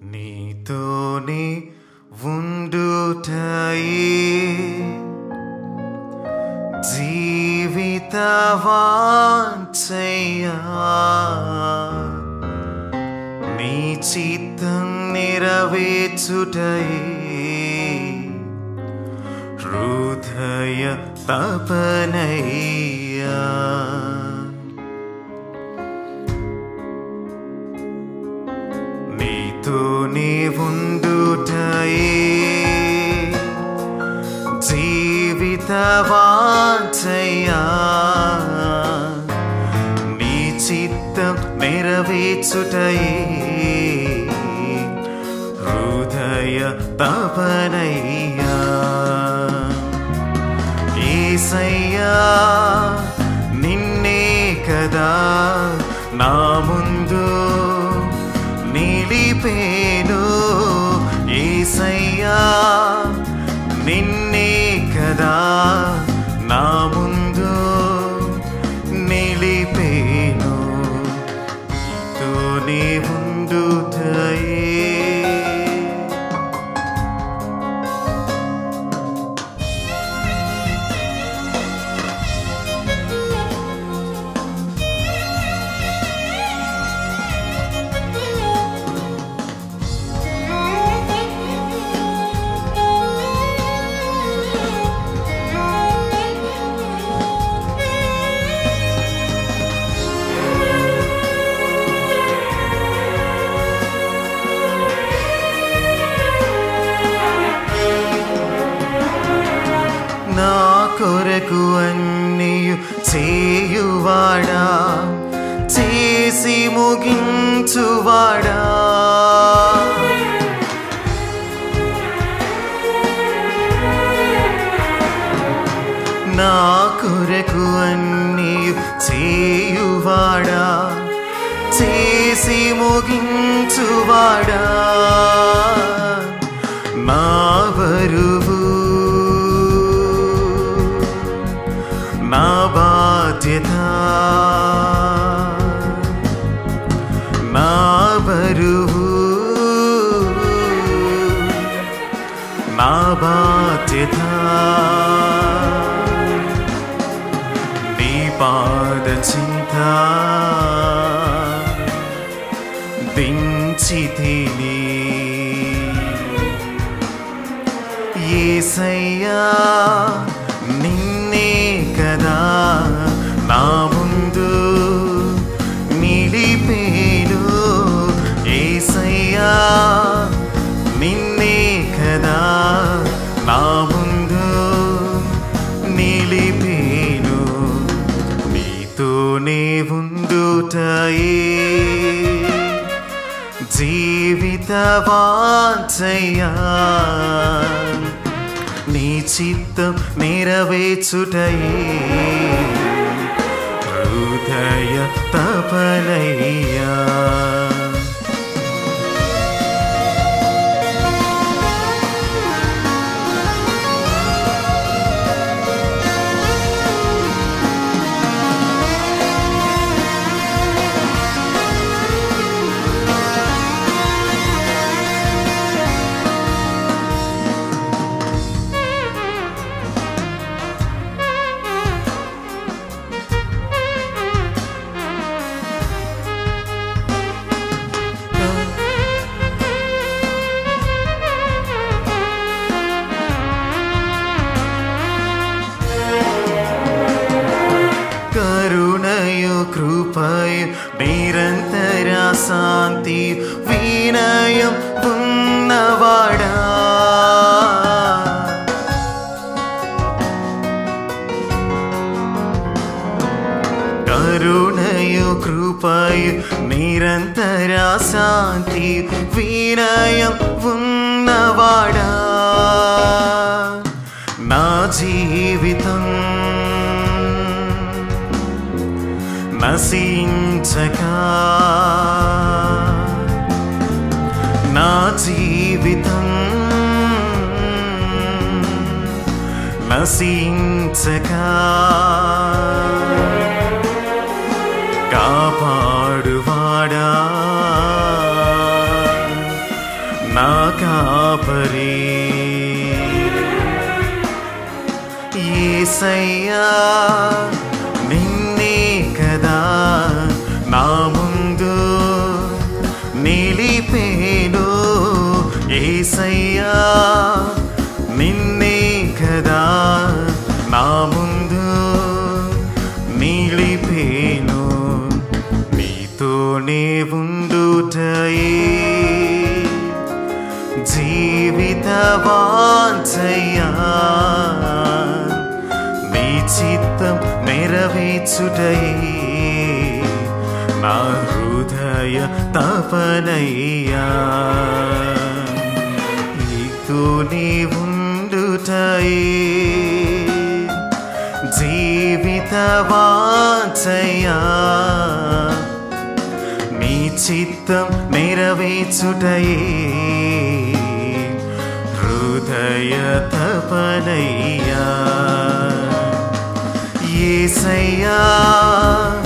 నీతోనే ఉండుటయే జీవిత వాంఛయ్యా, నీ చిత్తం నెరవేర్చుటయే హృదయ తపనయ్యా. నీతోనే ఉండుటయే జీవిత వాంఛయ్యా, నీ చిత్తం నెరవేర్చుటయే హృదయ తపనయ్యా. యేసయ్యా నిన్నే కదా నా ముందు నిలిపేను, యేసయ్యా నిన్నే కదా నా ముందు నిలిపేను, నీతోనే ఉండుటయే. నా కొరకు అన్నియు చేయువాడా, చేసి ముగించువాడా, నా కొరకు అన్నియు చేయువాడా, చేసి ముగించువాడా, నా బరువు నా బాధ్యత, నా బరువు నా బాధ్యత, నీ పాద చింత దించితిని, యేసయ్యా నిన్నే కదా నా ముందు నిలిపేను, యేసయ్యా నిన్నే కదా నా ముందు నిలిపేను, నీతోనే ఉండుటయే జీవిత వాంఛయ్యా, నీ చిత్తం నెరవేర్చుటయే హృదయ తపనయ్యా. కరుణయు కృపయు నిరంతర శాంతి వినయం ఉన్నవాడా, కరుణయు కృపయు నిరంతర శాంతి వినయం ఉన్నవాడా, నా జీవితం నశించగా, నా జీవితం నశించగా, కాపాడువాడా నా కాపరి యేసయ్యా నిన్నే కదా నా ముందు నిలిపేను యేసయ్యా నిన్నే కదా నా ముందు నిలిపేను నీతోనే ఉండుటయే జీవిత వాంఛయ్యా నీ చిత్తం నెరవేర్చుటయే నా హృదయ తపనయ్యా నీతోనే ఉండుటయే జీవిత వాంఛయ్యా నీ చిత్తం నెరవేర్చుటయే హృదయ తపనయ్యా యేసయ్యా